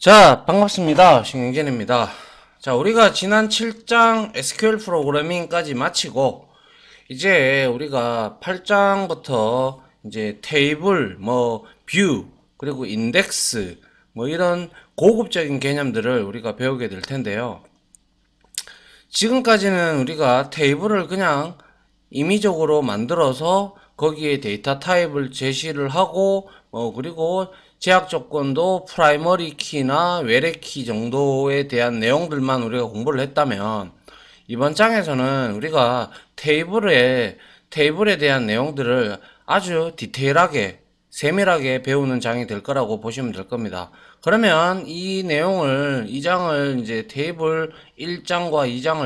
자, 반갑습니다. 신경진입니다. 자, 우리가 지난 7장 SQL 프로그래밍까지 마치고, 이제 우리가 8장부터 이제 테이블, 뷰, 그리고 인덱스, 이런 고급적인 개념들을 우리가 배우게 될 텐데요. 지금까지는 우리가 테이블을 그냥 임의적으로 만들어서 거기에 데이터 타입을 제시를 하고 그리고 제약 조건도 프라이머리 키나 외래 키 정도에 대한 내용들만 우리가 공부를 했다면 이번 장에서는 우리가 테이블에 대한 내용들을 아주 디테일하게 세밀하게 배우는 장이 될 거라고 보시면 될 겁니다. 그러면 이 장을 이제 테이블 1장과 2장을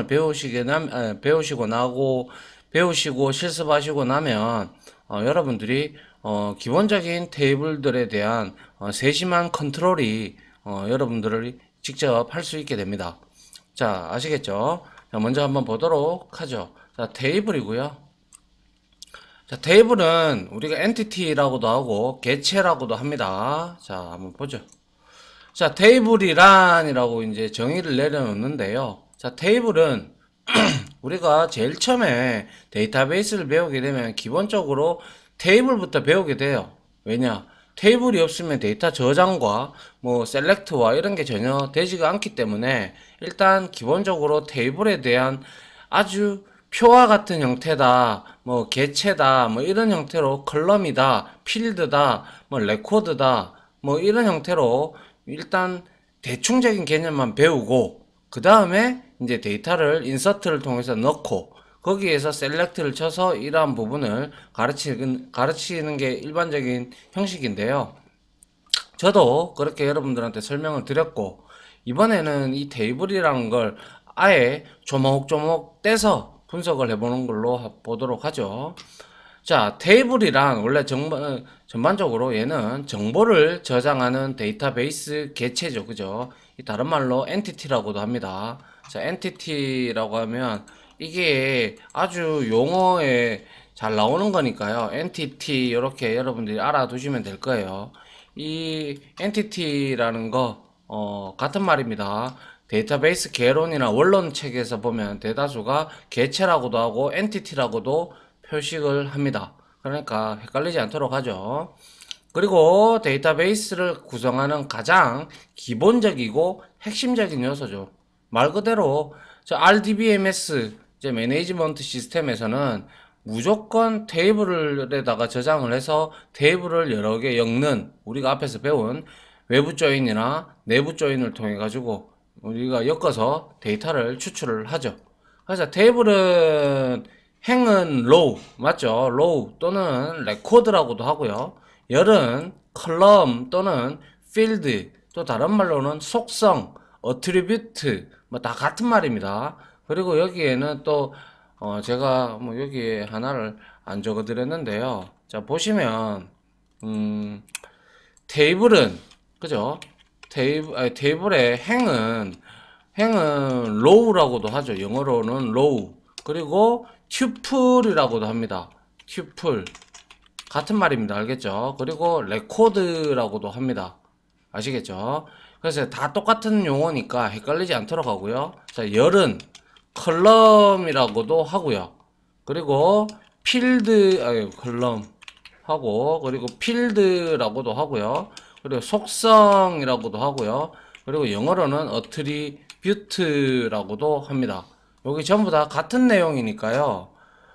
배우시고 실습하시고 나면, 여러분들이, 기본적인 테이블들에 대한, 세심한 컨트롤이, 여러분들을 직접 할 수 있게 됩니다. 자, 아시겠죠? 자, 먼저 한번 보도록 하죠. 자, 테이블이고요. 자, 테이블은 우리가 엔티티라고도 하고 개체라고도 합니다. 자, 한번 보죠. 자, 테이블이란이라고 이제 정의를 내려놓는데요. 자, 테이블은 우리가 제일 처음에 데이터베이스를 배우게 되면 기본적으로 테이블부터 배우게 돼요. 왜냐? 테이블이 없으면 데이터 저장과 셀렉트와 이런 게 전혀 되지가 않기 때문에 일단 기본적으로 테이블에 대한 아주 표와 같은 형태다, 개체다, 이런 형태로 컬럼이다, 필드다, 레코드다, 이런 형태로 일단 대충적인 개념만 배우고 그 다음에 이제 데이터를 인서트를 통해서 넣고 거기에서 셀렉트를 쳐서 이러한 부분을 가르치는 게 일반적인 형식인데요. 저도 그렇게 여러분들한테 설명을 드렸고 이번에는 이 테이블이라는 걸 아예 조목조목 떼서 분석을 해보는 걸로 보도록 하죠. 자, 테이블이란 원래 전반적으로 얘는 정보를 저장하는 데이터베이스 개체죠. 그죠? 이 다른 말로 엔티티라고도 합니다. 자, 엔티티라고 하면 이게 아주 용어에 잘 나오는 거니까요. 엔티티 이렇게 여러분들이 알아두시면 될 거예요. 이 엔티티라는 거 같은 말입니다. 데이터베이스 개론이나 원론 책에서 보면 대다수가 개체라고도 하고 엔티티라고도 표식을 합니다. 그러니까 헷갈리지 않도록 하죠. 그리고 데이터베이스를 구성하는 가장 기본적이고 핵심적인 요소죠. 말 그대로 저 RDBMS 이제 매니지먼트 시스템에서는 무조건 테이블에다가 저장을 해서 테이블을 여러 개 엮는 우리가 앞에서 배운 외부 조인이나 내부 조인을 통해 가지고 우리가 엮어서 데이터를 추출을 하죠. 그래서 테이블은 행은 로우 맞죠? 로우 또는 레코드라고도 하고요. 열은 컬럼 또는 필드 또 다른 말로는 속성, 어트리뷰트 뭐 다 같은 말입니다. 그리고 여기에는 또 제가 여기에 하나를 안 적어 드렸는데요. 자 보시면 테이블은 그죠? 테이블의 행은 low라고도 하죠. 영어로는 low. 그리고 튜플이라고도 합니다. 튜플 같은 말입니다. 알겠죠? 그리고 레코드라고도 합니다. 아시겠죠? 그래서 다 똑같은 용어니까 헷갈리지 않도록 하고요. 자, 열은 컬럼이라고도 하고요. 그리고 컬럼 하고 그리고 필드라고도 하고요. 그리고 속성이라고도 하고요. 그리고 영어로는 어트리뷰트라고도 합니다. 여기 전부 다 같은 내용이니까요.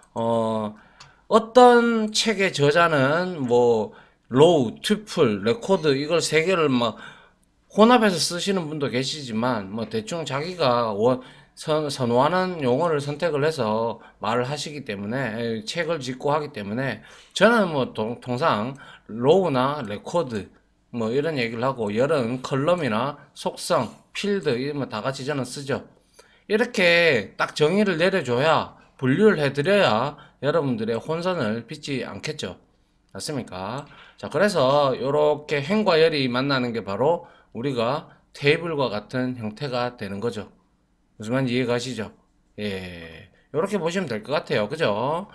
어떤 책의 저자는 로우, 튜플, 레코드 이걸 세 개를 막 혼합해서 쓰시는 분도 계시지만 대충 자기가 선호하는 용어를 선택을 해서 말을 하시기 때문에 책을 짓고 하기 때문에 저는 통상 로우나 레코드 이런 얘기를 하고 열은 컬럼이나 속성, 필드 이런 다 같이 저는 쓰죠. 이렇게 딱 정의를 내려줘야 분류를 해드려야 여러분들의 혼선을 빚지 않겠죠. 맞습니까? 자, 그래서 이렇게 행과 열이 만나는 게 바로 우리가 테이블과 같은 형태가 되는 거죠. 무슨 말인지 이해 가시죠? 예. 이렇게 보시면 될 것 같아요. 그죠?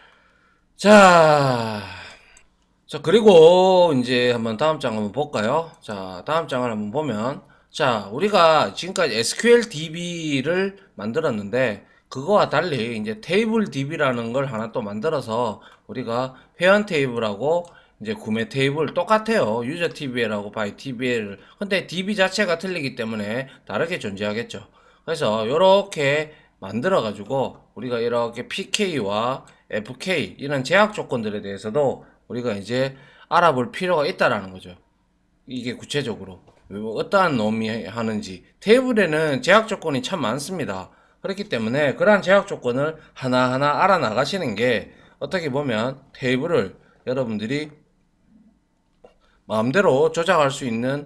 자, 그리고 이제 한번 다음 장 한번 볼까요? 자, 다음 장을 한번 보면, 자, 우리가 지금까지 SQL DB를 만들었는데, 그거와 달리 이제 테이블 DB라는 걸 하나 또 만들어서 우리가 회원 테이블하고 이제 구매 테이블 똑같아요. 유저 TBL하고 바이 TBL. 근데 DB 자체가 틀리기 때문에 다르게 존재하겠죠. 그래서 이렇게 만들어 가지고 우리가 이렇게 PK와 FK 이런 제약 조건들에 대해서도 우리가 이제 알아볼 필요가 있다라는 거죠. 이게 구체적으로 어떠한 놈이 하는지. 테이블에는 제약 조건이 참 많습니다. 그렇기 때문에 그러한 제약 조건을 하나하나 알아나가시는 게 어떻게 보면 테이블을 여러분들이 마음대로 조작할 수 있는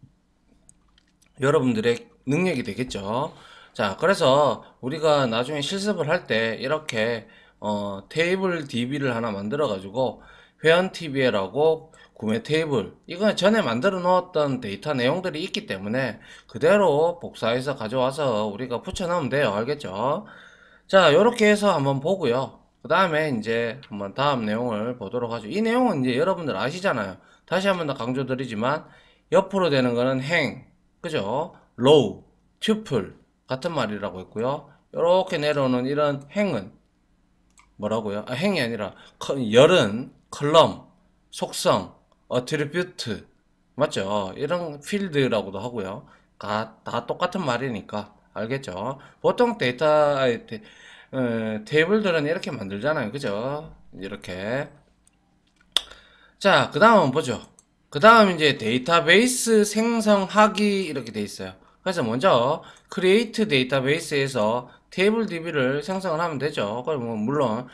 여러분들의 능력이 되겠죠. 자, 그래서 우리가 나중에 실습을 할 때 이렇게 테이블 DB를 하나 만들어 가지고 회원 TBL하고 구매 테이블, 이건 전에 만들어 놓았던 데이터 내용들이 있기 때문에 그대로 복사해서 가져와서 우리가 붙여 넣으면 돼요. 알겠죠? 자, 요렇게 해서 한번 보고요. 그 다음에 이제 한번 다음 내용을 보도록 하죠. 이 내용은 이제 여러분들 아시잖아요. 다시 한번 더 강조드리지만 옆으로 되는 거는 행, 그죠? 로우, 튜플 같은 말이라고 했고요. 요렇게 내려오는 이런 행은 뭐라고요? 아, 행이 아니라 열은 컬럼, 속성, 어트리뷰트 맞죠? 이런 필드라고도 하고요. 다 똑같은 말이니까 알겠죠? 보통 테이블들은 이렇게 만들잖아요. 그죠? 이렇게. 자, 그 다음은 보죠. 그 다음 이제 데이터베이스 생성하기 이렇게 돼 있어요. 그래서 먼저 create 데이터베이스에서 테이블 DB를 생성을 하면 되죠. 그럼 뭐 물론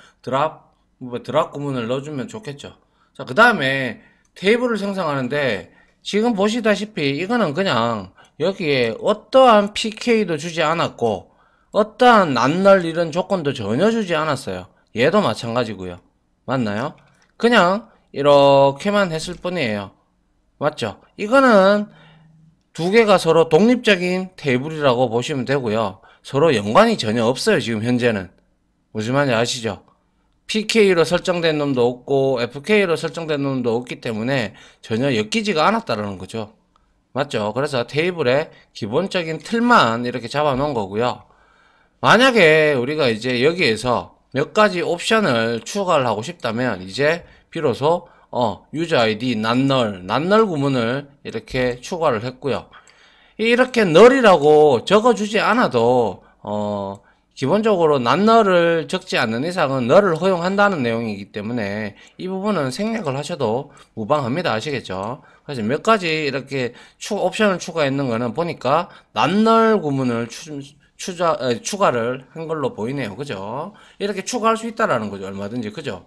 드랍 구문을 넣어주면 좋겠죠. 자, 그 다음에 테이블을 생성하는데 지금 보시다시피 이거는 그냥 여기에 어떠한 PK도 주지 않았고 어떠한 낱널 이런 조건도 전혀 주지 않았어요. 얘도 마찬가지고요. 맞나요? 그냥 이렇게만 했을 뿐이에요. 맞죠? 이거는 두 개가 서로 독립적인 테이블이라고 보시면 되고요. 서로 연관이 전혀 없어요. 지금 현재는. 무슨 말인지 아시죠? PK로 설정된 놈도 없고 FK로 설정된 놈도 없기 때문에 전혀 엮이지가 않았다는 거죠. 맞죠? 그래서 테이블의 기본적인 틀만 이렇게 잡아 놓은 거고요. 만약에 우리가 이제 여기에서 몇 가지 옵션을 추가를 하고 싶다면 이제 비로소 유저 아이디 낱널 구문을 이렇게 추가를 했고요. 이렇게 널이라고 적어주지 않아도 기본적으로 낱널을 적지 않는 이상은 널을 허용한다는 내용이기 때문에 이 부분은 생략을 하셔도 무방합니다. 아시겠죠? 그래서 몇 가지 이렇게 옵션을 추가했는 거는 보니까 낱널 구문을 추가를 한 걸로 보이네요. 그죠? 이렇게 추가할 수 있다라는 거죠. 얼마든지. 그죠?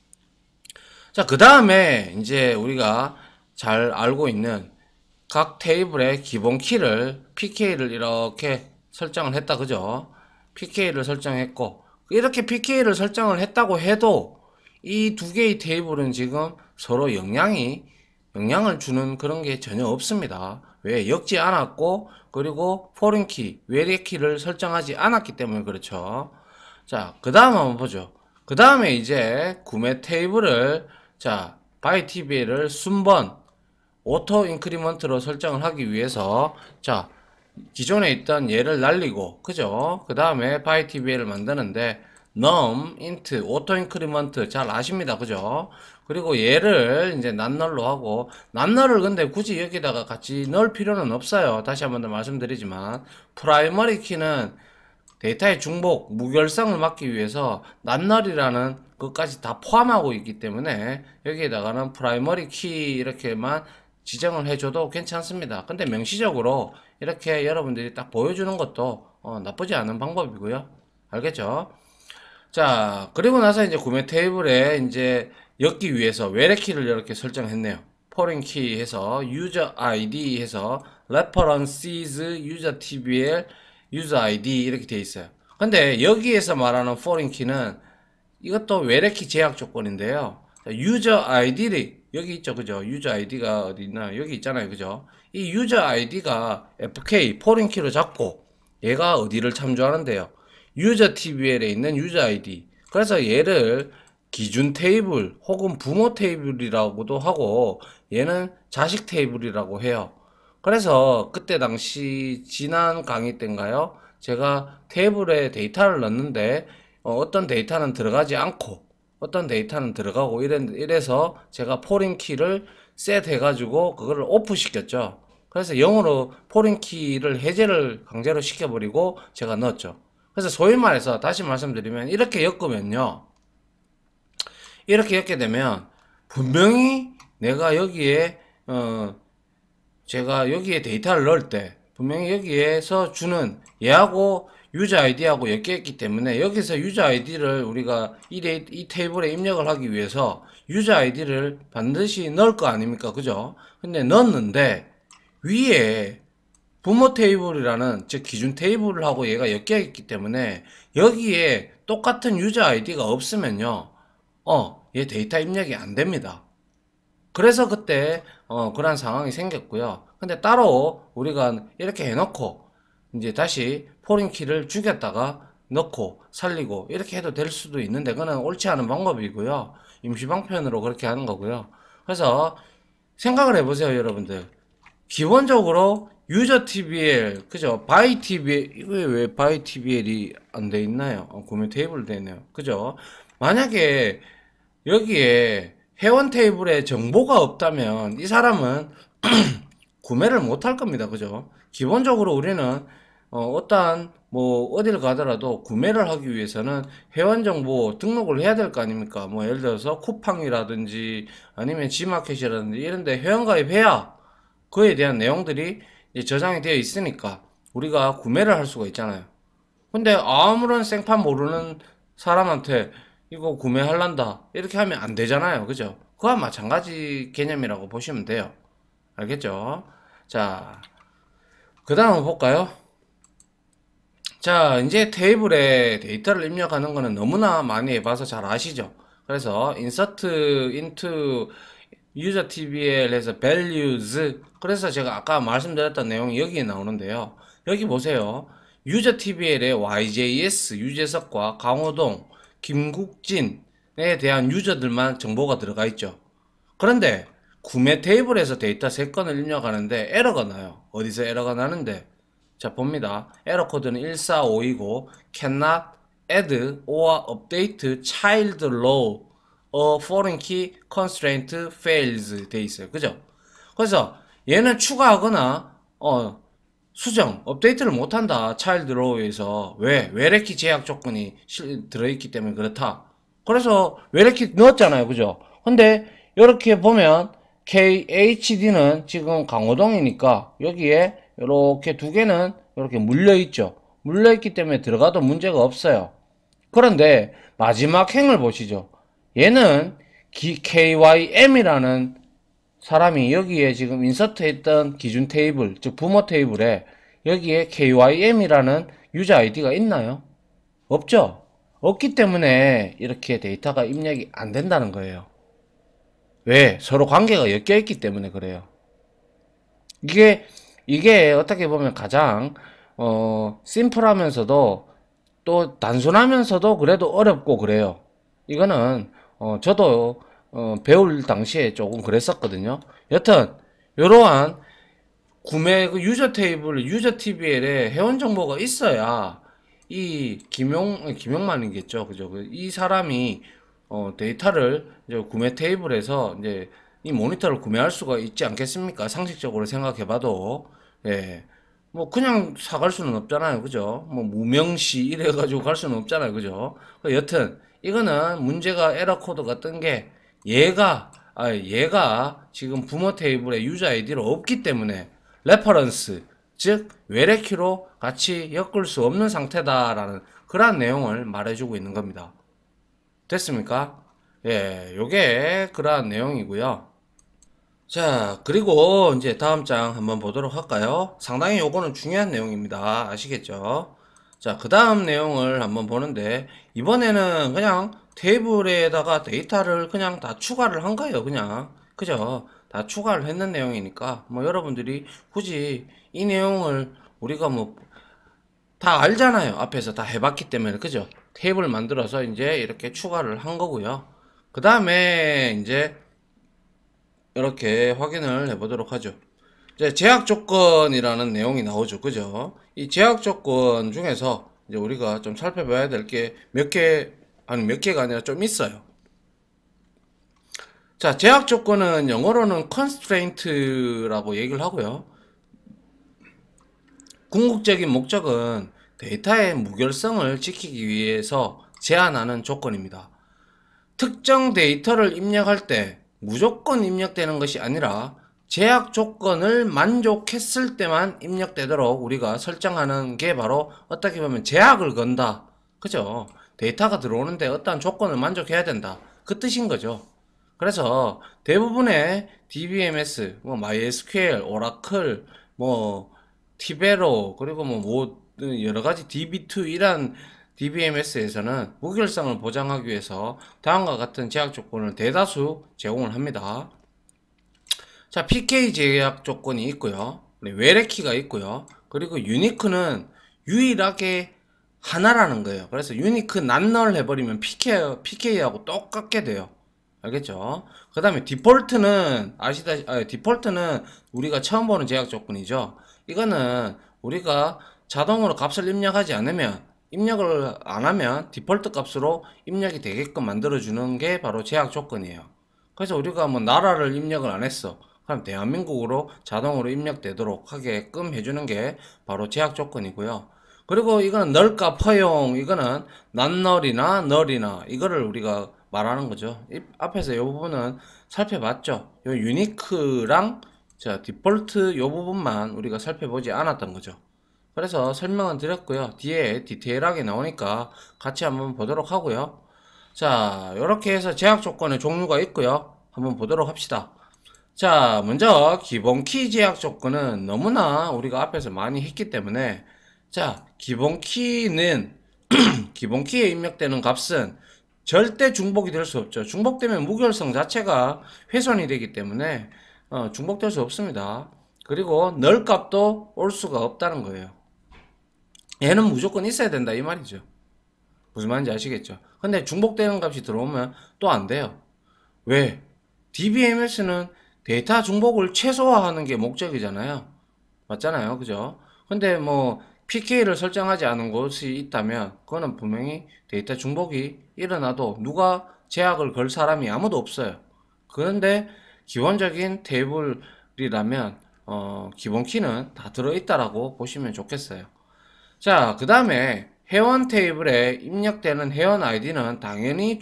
자, 그 다음에 이제 우리가 잘 알고 있는 각 테이블의 기본 키를 PK를 이렇게 설정을 했다. 그죠? PK를 설정했고 이렇게 PK를 설정을 했다고 해도 이 두 개의 테이블은 지금 서로 영향을 주는 그런 게 전혀 없습니다. 왜? 엮지 않았고 그리고 포린 키, 외래 키를 설정하지 않았기 때문에 그렇죠. 자, 그 다음 한번 보죠. 그 다음에 이제 구매 테이블을 자, 바이 TBL을 순번 오토 인크리먼트로 설정을 하기 위해서 자, 기존에 있던 얘를 날리고 그죠? 그 다음에 바이 TBL을 만드는데 num, int, auto increment 잘 아십니다. 그죠? 그리고 얘를 이제 낱널로 하고 낱널을 근데 굳이 여기다가 같이 넣을 필요는 없어요. 다시 한번 더 말씀드리지만 프라이머리 키는 데이터의 중복, 무결성을 막기 위해서 낱널이라는 것까지 다 포함하고 있기 때문에 여기에다가는 프라이머리 키 이렇게만 지정을 해줘도 괜찮습니다. 근데 명시적으로 이렇게 여러분들이 딱 보여주는 것도 나쁘지 않은 방법이고요. 알겠죠? 자, 그리고 나서 이제 구매 테이블에 이제 엮기 위해서 외래키를 이렇게 설정했네요. 포린 키 해서 유저 아이디 해서 references user tbl user id 이렇게 돼 있어요. 근데 여기에서 말하는 foreign key는 이것도 외래키 제약 조건인데요. 유저 아이디를 여기 있죠, 그죠? 유저 아이디가 어디 있나? 여기 있잖아요, 그죠? 이 유저 아이디가 fk 포린 키로 잡고 얘가 어디를 참조하는데요? 유저 TBL에 있는 유저 아이디. 그래서 얘를 기준 테이블 혹은 부모 테이블이라고도 하고 얘는 자식 테이블이라고 해요. 그래서 그때 당시 지난 강의 때인가요? 제가 테이블에 데이터를 넣는데 떤 데이터는 들어가지 않고 어떤 데이터는 들어가고 이래서 제가 포린 키를 셋 해가지고 그거를 오프 시켰죠. 그래서 0으로 포린 키를 해제를 강제로 시켜버리고 제가 넣었죠. 그래서 소위 말해서 다시 말씀드리면 이렇게 엮으면요. 이렇게 엮게 되면 분명히 내가 여기에 제가 여기에 데이터를 넣을 때 분명히 여기에서 주는 얘하고 유저 아이디하고 엮였기 때문에 여기서 유저 아이디를 우리가 이 테이블에 입력을 하기 위해서 유저 아이디를 반드시 넣을 거 아닙니까? 그죠? 근데 넣었는데 위에 부모 테이블이라는 즉 기준 테이블하고 얘가 엮여 있기 때문에 여기에 똑같은 유저 아이디가 없으면요 얘 데이터 입력이 안 됩니다. 그래서 그때 그런 상황이 생겼고요. 근데 따로 우리가 이렇게 해놓고 이제 다시 포린 키를 죽였다가 넣고 살리고 이렇게 해도 될 수도 있는데 그건 옳지 않은 방법이고요. 임시 방편으로 그렇게 하는 거고요. 그래서 생각을 해보세요, 여러분들. 기본적으로 유저 TBL, 그죠? 바이 TBL, 이거 왜 바이 TBL이 안 돼 있나요? 구매 테이블 되네요. 그죠? 만약에 여기에 회원 테이블에 정보가 없다면 이 사람은 구매를 못 할 겁니다. 그죠? 기본적으로 우리는 어떠한 뭐 어딜 가더라도 구매를 하기 위해서는 회원 정보 등록을 해야 될 거 아닙니까? 뭐 예를 들어서 쿠팡이라든지 아니면 지마켓이라든지 이런데 회원 가입해야 그에 대한 내용들이 이제 저장이 되어 있으니까 우리가 구매를 할 수가 있잖아요. 근데 아무런 생판 모르는 사람한테 이거 구매할란다 이렇게 하면 안 되잖아요. 그죠? 그와 마찬가지 개념이라고 보시면 돼요. 알겠죠? 자, 그 다음 한번 볼까요? 자, 이제 테이블에 데이터를 입력하는 거는 너무나 많이 해봐서 잘 아시죠? 그래서 insert into user TBL에서 values, 그래서 제가 아까 말씀드렸던 내용이 여기에 나오는데요. 여기 보세요. user TBL에 YJS, 유재석과 강호동, 김국진에 대한 유저들만 정보가 들어가 있죠. 그런데 구매 테이블에서 데이터 3건을 입력하는데 에러가 나요. 어디서 에러가 나는데? 자, 봅니다. 에러 코드는 145이고 cannot add or update child row a foreign key constraint fails 돼 있어요. 그죠? 그래서 얘는 추가하거나 수정, 업데이트를 못한다. 차일드 로우에서. 왜? 외래키 제약 조건이 들어있기 때문에 그렇다. 그래서 외래키 넣었잖아요. 그죠? 근데 이렇게 보면 KHD는 지금 강호동이니까 여기에 이렇게 두 개는 이렇게 물려있죠. 물려있기 때문에 들어가도 문제가 없어요. 그런데 마지막 행을 보시죠. 얘는 KYM이라는 사람이 여기에 지금 인서트 했던 기준 테이블, 즉 부모 테이블에 여기에 KYM이라는 유저 아이디가 있나요? 없죠? 없기 때문에 이렇게 데이터가 입력이 안 된다는 거예요. 왜? 서로 관계가 엮여 있기 때문에 그래요. 이게 어떻게 보면 가장 심플하면서도 또 단순하면서도 그래도 어렵고 그래요. 이거는 저도 배울 당시에 조금 그랬었거든요. 여튼 이러한 구매 그 유저 테이블, 유저 TBL에 회원 정보가 있어야 이 김용만이겠죠, 그죠? 이 사람이 데이터를 이제 구매 테이블에서 이제 이 모니터를 구매할 수가 있지 않겠습니까? 상식적으로 생각해봐도 예. 뭐 그냥 사갈 수는 없잖아요, 그죠? 뭐 무명시 이래가지고 갈 수는 없잖아요, 그죠? 여튼 이거는 문제가 에러 코드가 뜬 게 얘가 지금 부모 테이블에 유저 아이디로 없기 때문에 레퍼런스, 즉 외래키로 같이 엮을 수 없는 상태다라는 그러한 내용을 말해주고 있는 겁니다. 됐습니까? 예, 요게 그러한 내용이고요. 자, 그리고 이제 다음 장 한번 보도록 할까요? 상당히 요거는 중요한 내용입니다. 아시겠죠? 자, 그 다음 내용을 한번 보는데 이번에는 그냥 테이블에다가 데이터를 그냥 다 추가를 한 거예요. 그냥 그죠? 다 추가를 했는 내용이니까 뭐 여러분들이 굳이 이 내용을 우리가 뭐 다 알잖아요. 앞에서 다 해봤기 때문에 그죠? 테이블 만들어서 이제 이렇게 추가를 한 거고요. 그 다음에 이제 이렇게 확인을 해보도록 하죠. 이제 제약 조건이라는 내용이 나오죠. 그죠? 이 제약 조건 중에서 이제 우리가 좀 살펴봐야 될 게 몇 개, 아니 몇 개가 아니라 좀 있어요. 자, 제약 조건은 영어로는 constraint라고 얘기를 하고요. 궁극적인 목적은 데이터의 무결성을 지키기 위해서 제한하는 조건입니다. 특정 데이터를 입력할 때 무조건 입력되는 것이 아니라 제약 조건을 만족했을 때만 입력되도록 우리가 설정하는 게 바로 어떻게 보면 제약을 건다. 그죠? 데이터가 들어오는데 어떠한 조건을 만족해야 된다. 그 뜻인 거죠. 그래서 대부분의 DBMS, 뭐 MySQL, 오라클, 뭐 티베로 그리고 뭐 여러 가지 DB2 이란 DBMS에서는 무결성을 보장하기 위해서 다음과 같은 제약 조건을 대다수 제공을 합니다. 자, PK 제약 조건이 있고요. 외래키가 있고요. 그리고 유니크는 유일하게 하나라는 거예요. 그래서 유니크 난널 해버리면 PK하고 똑같게 돼요. 알겠죠? 그 다음에 디폴트는 디폴트는 우리가 처음 보는 제약 조건이죠. 이거는 우리가 자동으로 값을 입력하지 않으면 입력을 안 하면 디폴트 값으로 입력이 되게끔 만들어주는 게 바로 제약 조건이에요. 그래서 우리가 뭐 나라를 입력을 안 했어. 그럼 대한민국으로 자동으로 입력되도록 하게끔 해주는 게 바로 제약 조건이고요. 그리고 이거는 널값 허용, 이거는 난널이나 널이나 이거를 우리가 말하는 거죠. 앞에서 이 부분은 살펴봤죠. 요 유니크랑 자 디폴트 요 부분만 우리가 살펴보지 않았던 거죠. 그래서 설명은 드렸고요. 뒤에 디테일하게 나오니까 같이 한번 보도록 하고요. 자, 이렇게 해서 제약 조건의 종류가 있고요. 한번 보도록 합시다. 자, 먼저 기본 키 제약 조건은 너무나 우리가 앞에서 많이 했기 때문에 자, 기본 키는 기본 키에 입력되는 값은 절대 중복이 될 수 없죠. 중복되면 무결성 자체가 훼손이 되기 때문에 중복될 수 없습니다. 그리고 널 값도 올 수가 없다는 거예요. 얘는 무조건 있어야 된다 이 말이죠. 무슨 말인지 아시겠죠? 근데 중복되는 값이 들어오면 또 안 돼요. 왜? DBMS는 데이터 중복을 최소화하는 게 목적이잖아요. 맞잖아요. 그죠? 근데 뭐 PK를 설정하지 않은 곳이 있다면 그거는 분명히 데이터 중복이 일어나도 누가 제약을 걸 사람이 아무도 없어요. 그런데 기본적인 테이블이라면 기본 키는 다 들어있다라고 보시면 좋겠어요. 자, 그 다음에 회원 테이블에 입력되는 회원 아이디는 당연히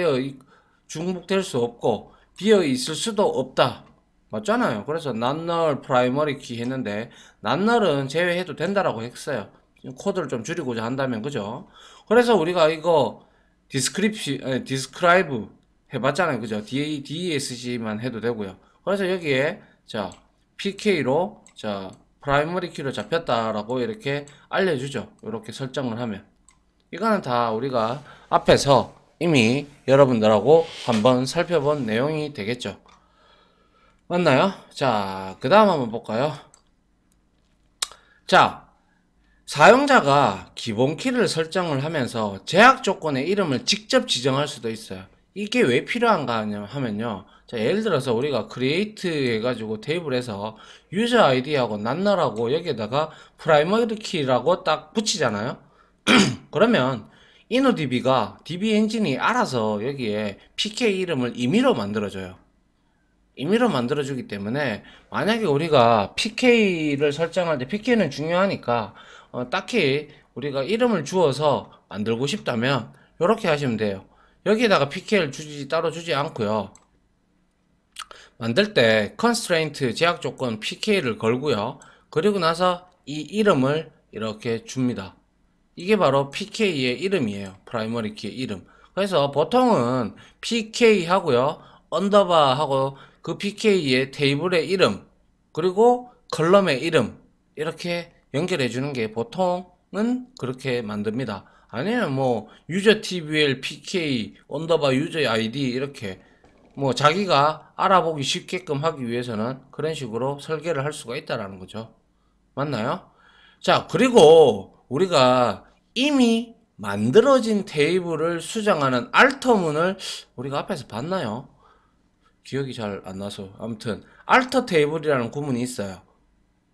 중복될 수 없고 비어 있을 수도 없다. 맞잖아요. 그래서 낱널 프라이머리 키 했는데 낱널은 제외해도 된다라고 했어요. 코드를 좀 줄이고자 한다면 그죠? 그래서 우리가 이거 디스크라이브 해봤잖아요. 그죠? DESC만 해도 되고요. 그래서 여기에 자 PK로 자 프라이머리 키로 잡혔다라고 이렇게 알려주죠. 이렇게 설정을 하면 이거는 다 우리가 앞에서 이미 여러분들하고 한번 살펴본 내용이 되겠죠. 맞나요? 자, 그 다음 한번 볼까요? 자, 사용자가 기본 키를 설정을 하면서 제약 조건의 이름을 직접 지정할 수도 있어요. 이게 왜 필요한가 하면요. 자, 예를 들어서 우리가 create 해가지고 테이블에서 유저 아이디하고 낱널하고 여기에다가 프라이머리 키라고 딱 붙이잖아요. 그러면 InnoDB가 DB 엔진이 알아서 여기에 PK 이름을 임의로 만들어줘요. 임의로 만들어주기 때문에 만약에 우리가 PK를 설정할 때 PK는 중요하니까 딱히 우리가 이름을 주어서 만들고 싶다면 이렇게 하시면 돼요. 여기에다가 PK를 따로 주지 않고요. 만들 때 constraint 제약 조건 PK를 걸고요. 그리고 나서 이 이름을 이렇게 줍니다. 이게 바로 PK의 이름이에요. 프라이머리 키의 이름. 그래서 보통은 PK 하고요. 언더바 하고 그 PK의 테이블의 이름 그리고 컬럼의 이름 이렇게 연결해 주는 게 보통은 그렇게 만듭니다. 아니면 뭐 유저 TBL PK 언더바 유저 ID 이렇게 뭐 자기가 알아보기 쉽게끔 하기 위해서는 그런 식으로 설계를 할 수가 있다라는 거죠. 맞나요? 자, 그리고 우리가 이미 만들어진 테이블을 수정하는 알터문을 우리가 앞에서 봤나요? 기억이 잘 안 나서 아무튼 알터 테이블이라는 구문이 있어요.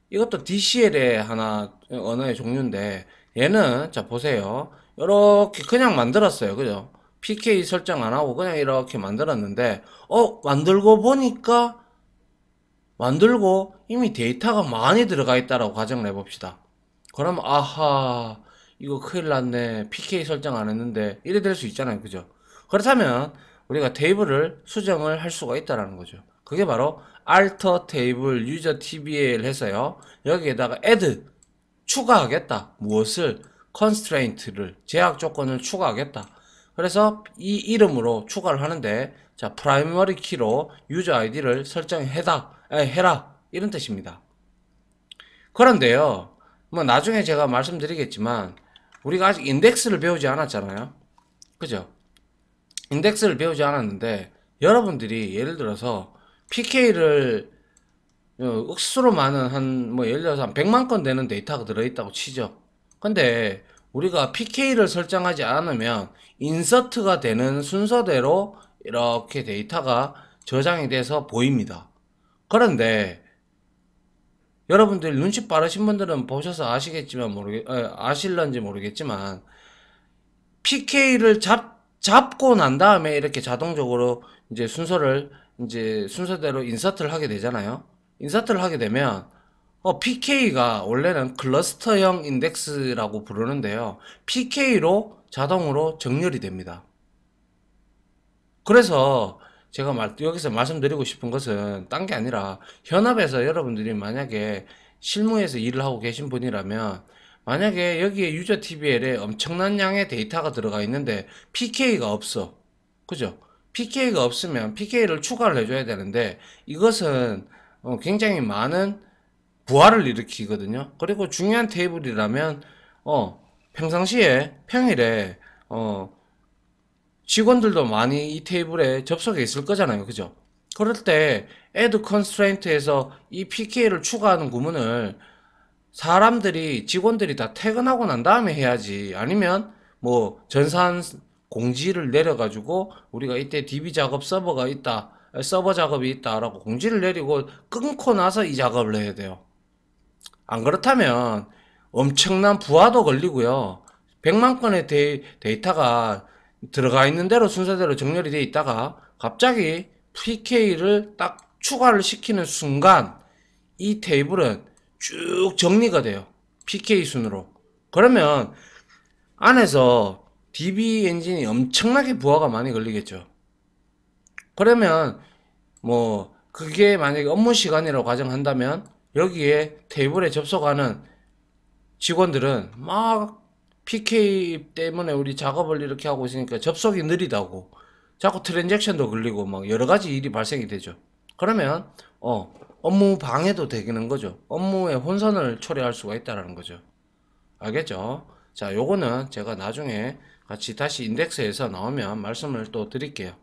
이것도 DCL의 하나 언어의 종류인데 얘는 자 보세요. 이렇게 그냥 만들었어요. 그죠? PK 설정 안 하고 그냥 이렇게 만들었는데 만들고 보니까 만들고 이미 데이터가 많이 들어가 있다라고 가정을 해봅시다. 그럼 아하 이거 큰일 났네. PK 설정 안 했는데 이래 될 수 있잖아요. 그죠? 그렇다면 우리가 테이블을 수정을 할 수가 있다라는 거죠. 그게 바로 alter table user tbl 해서요. 여기에다가 add 추가하겠다. 무엇을? constraint를 제약 조건을 추가하겠다. 그래서 이 이름으로 추가를 하는데 자 primary key로 user id를 해라 이런 뜻입니다. 그런데요 뭐 나중에 제가 말씀드리겠지만 우리가 아직 인덱스를 배우지 않았잖아요. 그죠? 인덱스를 배우지 않았는데 여러분들이 예를 들어서 PK를 억수로 많은 한 뭐 예를 들어서 한 100만 건 되는 데이터가 들어있다고 치죠. 근데 우리가 PK를 설정하지 않으면 인서트가 되는 순서대로 이렇게 데이터가 저장이 돼서 보입니다. 그런데 여러분들 눈치 빠르신 분들은 보셔서 아시겠지만 아실런지 모르겠지만 PK를 잡고 난 다음에 이렇게 자동적으로 이제 순서대로 인서트를 하게 되잖아요. 인서트를 하게 되면 PK가 원래는 클러스터형 인덱스라고 부르는데요. PK로 자동으로 정렬이 됩니다. 그래서 제가 여기서 말씀드리고 싶은 것은 딴 게 아니라 현업에서 여러분들이 만약에 실무에서 일을 하고 계신 분이라면 만약에 여기에 유저 TBL에 엄청난 양의 데이터가 들어가 있는데 PK가 없어. 그죠? PK가 없으면 PK를 추가를 해줘야 되는데 이것은 굉장히 많은 부하를 일으키거든요. 그리고 중요한 테이블이라면 평상시에 평일에 직원들도 많이 이 테이블에 접속해 있을 거잖아요. 그죠? 그럴 때 add constraint에서 이 PK를 추가하는 구문을 직원들이 다 퇴근하고 난 다음에 해야지. 아니면 뭐 전산 공지를 내려가지고 우리가 이때 DB 작업 서버 작업이 있다라고 공지를 내리고 끊고 나서 이 작업을 해야 돼요. 안 그렇다면 엄청난 부하도 걸리고요. 100만 건의 데이터가 들어가 있는 대로 순서대로 정렬이 돼 있다가 갑자기 PK를 딱 추가를 시키는 순간 이 테이블은 쭉 정리가 돼요. PK 순으로. 그러면 안에서 DB 엔진이 엄청나게 부하가 많이 걸리겠죠. 그러면 뭐 그게 만약에 업무 시간이라고 가정한다면 여기에 테이블에 접속하는 직원들은 막 PK 때문에 우리 작업을 이렇게 하고 있으니까 접속이 느리다고 자꾸 트랜잭션도 걸리고 막 여러 가지 일이 발생이 되죠. 그러면 업무 방해도 되는 거죠. 업무의 혼선을 초래할 수가 있다는 거죠. 알겠죠? 자, 요거는 제가 나중에 같이 다시 인덱스에서 나오면 말씀을 또 드릴게요.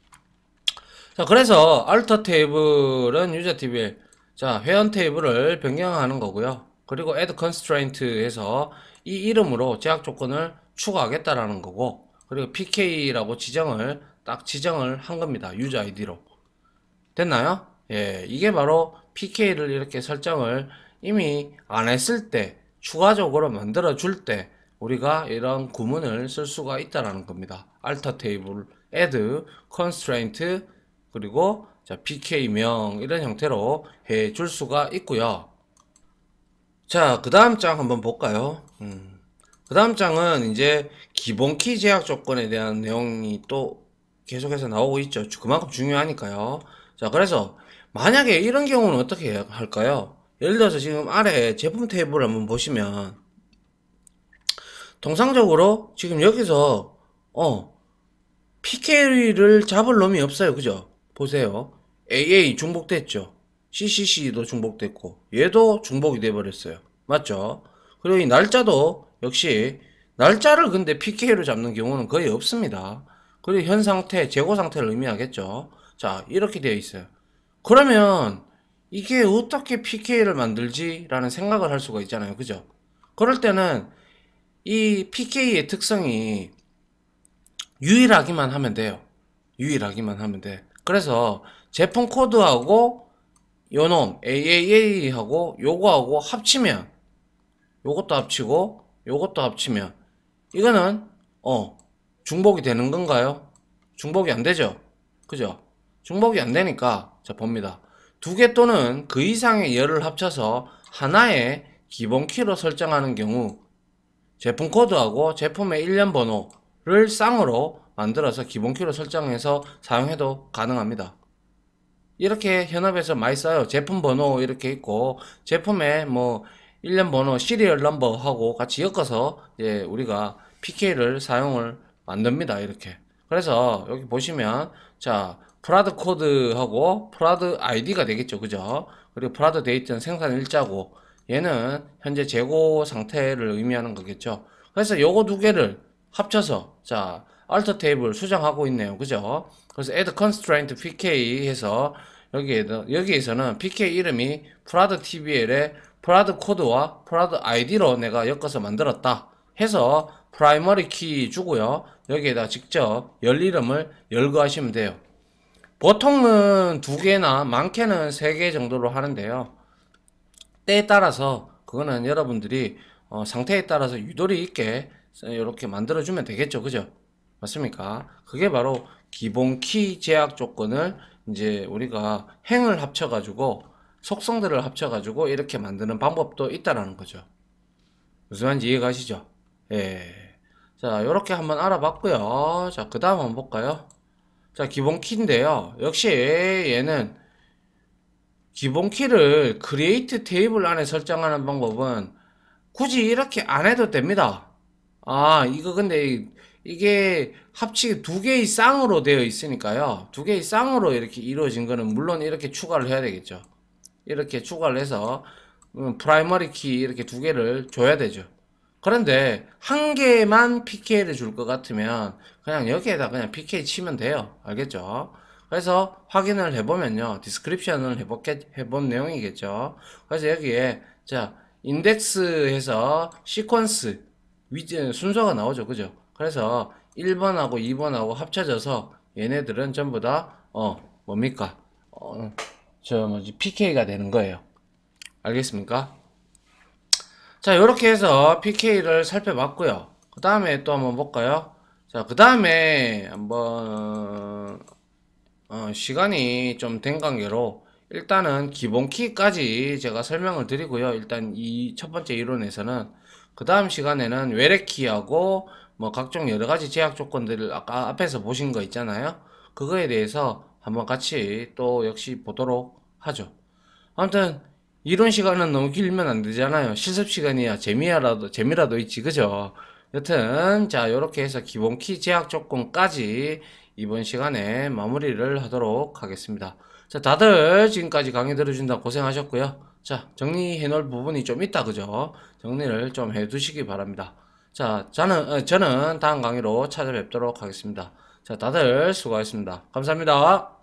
자, 그래서 alter 테이블은 유저 TBL 자, 회원 테이블을 변경하는 거고요. 그리고 add constraint 해서 이 이름으로 제약 조건을 추가하겠다라는 거고, 그리고 PK라고 딱 지정을 한 겁니다. 유저 아이디로. 됐나요? 예, 이게 바로 PK를 이렇게 설정을 이미 안 했을 때, 추가적으로 만들어 줄 때, 우리가 이런 구문을 쓸 수가 있다라는 겁니다. alter table, add, constraint, 그리고 자, PK명 이런 형태로 해 줄 수가 있고요. 자, 그 다음 장 한번 볼까요? 그 다음 장은 이제 기본 키 제약 조건에 대한 내용이 또 계속해서 나오고 있죠. 그만큼 중요하니까요. 자, 그래서 만약에 이런 경우는 어떻게 할까요? 예를 들어서 지금 아래 제품 테이블을 한번 보시면 통상적으로 지금 여기서 PK를 잡을 놈이 없어요. 그죠? 보세요. AA 중복됐죠. CCC도 중복됐고 얘도 중복이 돼버렸어요. 맞죠? 그리고 이 날짜도 역시 날짜를 근데 PK로 잡는 경우는 거의 없습니다. 그리고 현 상태, 재고 상태를 의미하겠죠. 자, 이렇게 되어 있어요. 그러면 이게 어떻게 PK를 만들지? 라는 생각을 할 수가 있잖아요. 그죠? 그럴 때는 이 PK의 특성이 유일하기만 하면 돼요. 유일하기만 하면 돼. 그래서 제품 코드하고 요놈 AAA하고 요거하고 합치면, 요것도 합치고 요것도 합치면 이거는 중복이 되는 건가요? 중복이 안 되죠. 그죠? 중복이 안 되니까 자 봅니다. 두 개 또는 그 이상의 열을 합쳐서 하나의 기본 키로 설정하는 경우 제품 코드하고 제품의 일련 번호를 쌍으로 만들어서 기본 키로 설정해서 사용해도 가능합니다. 이렇게 현업에서 많이 써요. 제품 번호 이렇게 있고 제품의 뭐 일련 번호 시리얼 넘버 하고 같이 엮어서 이제 우리가 PK를 사용을 만듭니다. 이렇게. 그래서 여기 보시면 자 프라드 코드하고 프라드 아이디가 되겠죠. 그죠? 그리고 프라드 데이트는 생산 일자고 얘는 현재 재고 상태를 의미하는 거겠죠. 그래서 요거 두 개를 합쳐서 자 alter 테이블 수정하고 있네요. 그죠? 그래서 add constraint pk 해서 여기에서는 pk 이름이 프라드 tbl의 프라드 코드와 프라드 아이디로 내가 엮어서 만들었다 해서 프라이머리 키 주고요. 여기에다 직접 열 이름을 열거하시면 돼요. 보통은 두 개나 많게는 세 개 정도로 하는데요. 때에 따라서 그거는 여러분들이 상태에 따라서 유도리 있게 이렇게 만들어주면 되겠죠. 그죠? 맞습니까? 그게 바로 기본 키 제약 조건을 이제 우리가 행을 합쳐가지고 속성들을 합쳐가지고 이렇게 만드는 방법도 있다라는 거죠. 무슨 말인지 이해가시죠? 예. 자, 이렇게 한번 알아봤고요. 자, 그 다음 한번 볼까요? 자, 기본 키인데요. 역시 얘는 기본 키를 크리에이트 테이블 안에 설정하는 방법은 굳이 이렇게 안 해도 됩니다. 아, 이거 근데 이게 합치기 두 개의 쌍으로 되어 있으니까요. 두 개의 쌍으로 이렇게 이루어진 거는 물론 이렇게 추가를 해야 되겠죠. 이렇게 추가를 해서 프라이머리 키 이렇게 두 개를 줘야 되죠. 그런데 한 개만 PK를 줄 것 같으면 그냥 여기에다 그냥 PK 치면 돼요. 알겠죠? 그래서 확인을 해보면요. 디스크립션을 해본 내용이겠죠. 그래서 여기에 자 인덱스해서 시퀀스 순서가 나오죠. 그죠? 그래서 1번하고 2번하고 합쳐져서 얘네들은 전부 다 뭡니까? 저 뭐지 PK가 되는 거예요. 알겠습니까? 자, 이렇게 해서 PK를 살펴봤고요. 그 다음에 또 한번 볼까요? 자, 그 다음에 한번 시간이 좀 된 관계로 일단은 기본 키까지 제가 설명을 드리고요. 일단 이 첫 번째 이론에서는 그 다음 시간에는 외래 키하고 뭐 각종 여러 가지 제약 조건들을 아까 앞에서 보신 거 있잖아요. 그거에 대해서 한번 같이 또 역시 보도록 하죠. 아무튼 이론 시간은 너무 길면 안 되잖아요. 실습 시간이야 재미라도 있지, 그죠? 여튼 자 요렇게 해서 기본 키 제약 조건까지 이번 시간에 마무리를 하도록 하겠습니다. 자, 다들 지금까지 강의 들어준다 고생하셨고요. 자, 정리해 놓을 부분이 좀 있다, 그죠? 정리를 좀 해 두시기 바랍니다. 자, 저는 다음 강의로 찾아뵙도록 하겠습니다. 자, 다들 수고하셨습니다. 감사합니다.